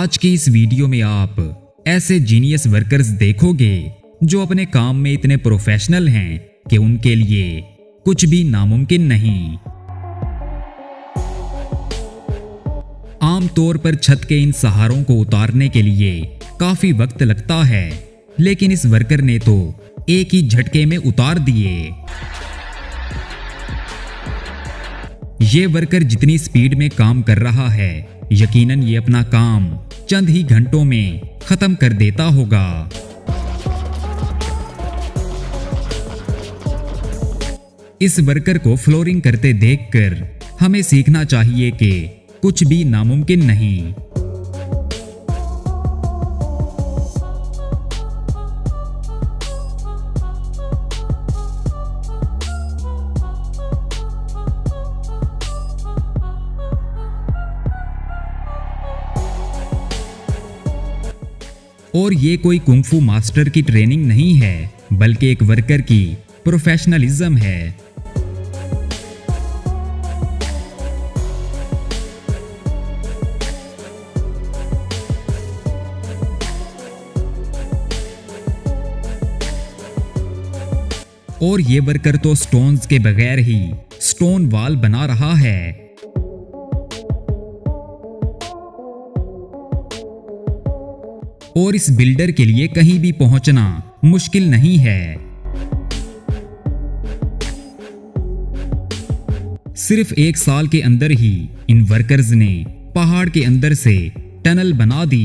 आज की इस वीडियो में आप ऐसे जीनियस वर्कर्स देखोगे जो अपने काम में इतने प्रोफेशनल हैं कि उनके लिए कुछ भी नामुमकिन नहीं। आमतौर पर छत के इन सहारों को उतारने के लिए काफी वक्त लगता है, लेकिन इस वर्कर ने तो एक ही झटके में उतार दिए। ये वर्कर जितनी स्पीड में काम कर रहा है, यकीनन ये अपना काम चंद ही घंटों में खत्म कर देता होगा। इस वर्कर को फ्लोरिंग करते देखकर हमें सीखना चाहिए कि कुछ भी नामुमकिन नहीं। और ये कोई कुंफू मास्टर की ट्रेनिंग नहीं है, बल्कि एक वर्कर की प्रोफेशनलिज्म है। और ये वर्कर तो स्टोन्स के बगैर ही स्टोन वॉल बना रहा है। और इस बिल्डर के लिए कहीं भी पहुंचना मुश्किल नहीं है। सिर्फ 1 साल के अंदर ही इन वर्कर्स ने पहाड़ के अंदर से टनल बना दी।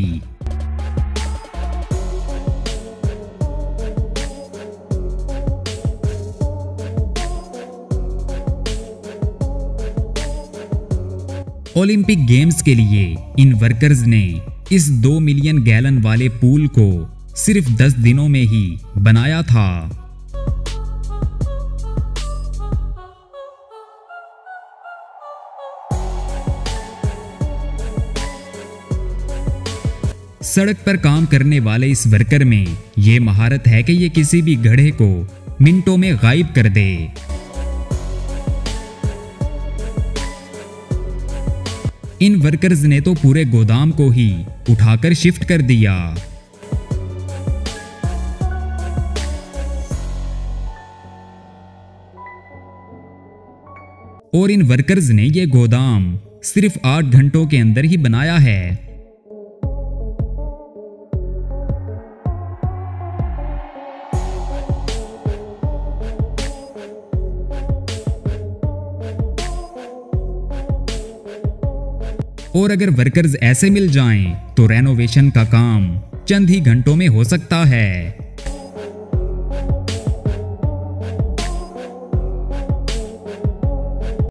ओलंपिक गेम्स के लिए इन वर्कर्स ने इस 2 मिलियन गैलन वाले पूल को सिर्फ 10 दिनों में ही बनाया था। सड़क पर काम करने वाले इस वर्कर में ये महारत है कि ये किसी भी गड्ढे को मिनटों में गायब कर दे। इन वर्कर्स ने तो पूरे गोदाम को ही उठाकर शिफ्ट कर दिया। और इन वर्कर्स ने ये गोदाम सिर्फ 8 घंटों के अंदर ही बनाया है। और अगर वर्कर्स ऐसे मिल जाएं, तो रेनोवेशन का काम चंद ही घंटों में हो सकता है।